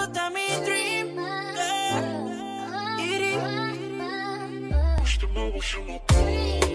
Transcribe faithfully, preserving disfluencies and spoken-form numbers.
tá me dream, girl. Iri. Push the move, push the move.